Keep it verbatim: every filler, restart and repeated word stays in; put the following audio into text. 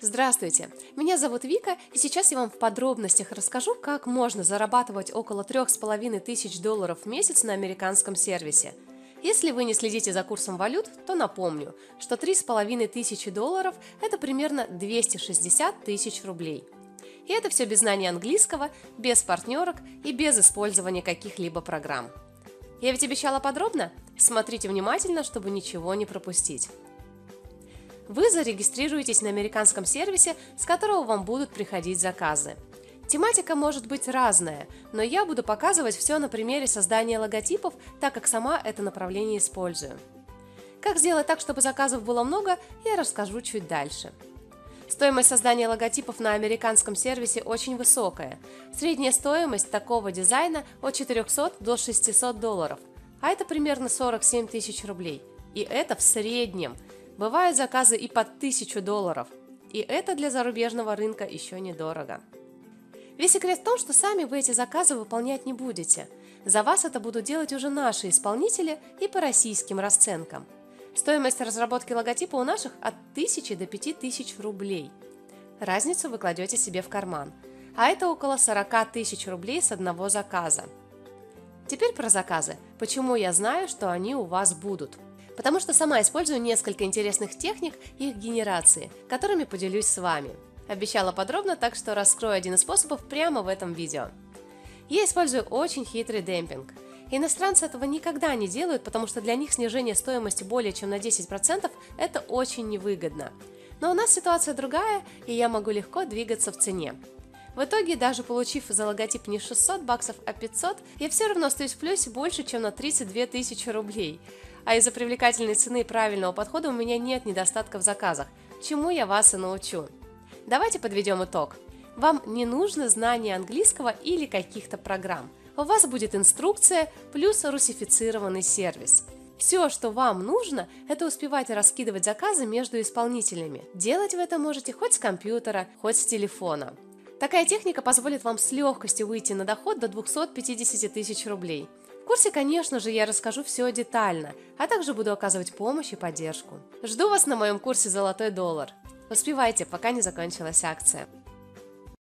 Здравствуйте, меня зовут Вика, и сейчас я вам в подробностях расскажу, как можно зарабатывать около трех с половиной тысяч долларов в месяц на американском сервисе. Если вы не следите за курсом валют, то напомню, что три с половиной тысячи долларов – это примерно двести шестьдесят тысяч рублей. И это все без знания английского, без партнерок и без использования каких-либо программ. Я ведь обещала подробно? Смотрите внимательно, чтобы ничего не пропустить. Вы зарегистрируетесь на американском сервисе, с которого вам будут приходить заказы. Тематика может быть разная, но я буду показывать все на примере создания логотипов, так как сама это направление использую. Как сделать так, чтобы заказов было много, я расскажу чуть дальше. Стоимость создания логотипов на американском сервисе очень высокая. Средняя стоимость такого дизайна от четырехсот до шестисот долларов, а это примерно сорок семь тысяч рублей. И это в среднем. Бывают заказы и под тысячу долларов, и это для зарубежного рынка еще недорого. Весь секрет в том, что сами вы эти заказы выполнять не будете. За вас это будут делать уже наши исполнители и по российским расценкам. Стоимость разработки логотипа у наших от тысячи до пяти тысяч рублей. Разницу вы кладете себе в карман, а это около сорок тысяч рублей с одного заказа. Теперь про заказы. Почему я знаю, что они у вас будут? Потому что сама использую несколько интересных техник их генерации, которыми поделюсь с вами. Обещала подробно, так что раскрою один из способов прямо в этом видео. Я использую очень хитрый демпинг. Иностранцы этого никогда не делают, потому что для них снижение стоимости более чем на десять процентов – это очень невыгодно. Но у нас ситуация другая, и я могу легко двигаться в цене. В итоге, даже получив за логотип не шестьсот баксов, а пятьсот, я все равно остаюсь в плюсе больше, чем на тридцать две тысячи рублей. А из-за привлекательной цены и правильного подхода у меня нет недостатка в заказах, чему я вас и научу. Давайте подведем итог. Вам не нужно знание английского или каких-то программ. У вас будет инструкция плюс русифицированный сервис. Все, что вам нужно, это успевать раскидывать заказы между исполнителями. Делать вы это можете хоть с компьютера, хоть с телефона. Такая техника позволит вам с легкостью выйти на доход до двухсот пятидесяти тысяч рублей. В курсе, конечно же, я расскажу все детально, а также буду оказывать помощь и поддержку. Жду вас на моем курсе «Золотой доллар». Успевайте, пока не закончилась акция.